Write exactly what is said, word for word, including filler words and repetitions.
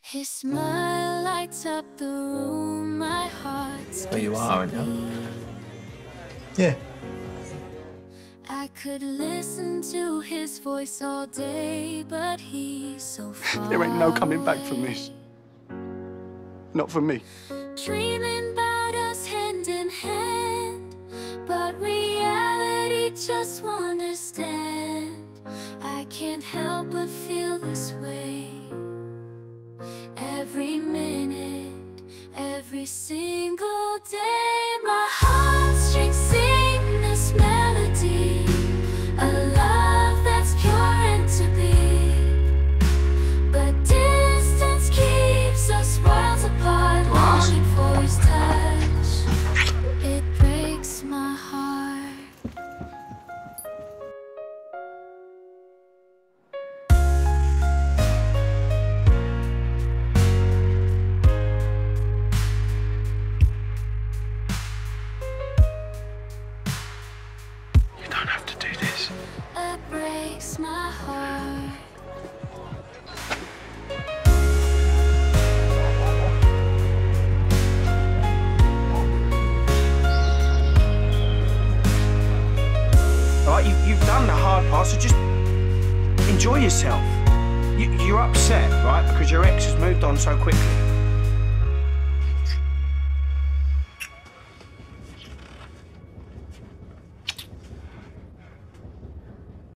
His smile lights up the room, my heart. Oh, you are, aren't you? Yeah. I could listen to his voice all day, but he's so far There ain't no coming back from this. Not for me. Dreaming about us hand in hand, but reality just won't understand. I can't help but feel this way. Every minute, every single day, my heartstrings sing this melody, a love that's pure and to be. But distance keeps us worlds apart, longing for his touch. It breaks my heart. You don't have to do this. It breaks my heart. All right, you, you've done the hard part, so just enjoy yourself. You, you're upset, right, because your ex has moved on so quickly.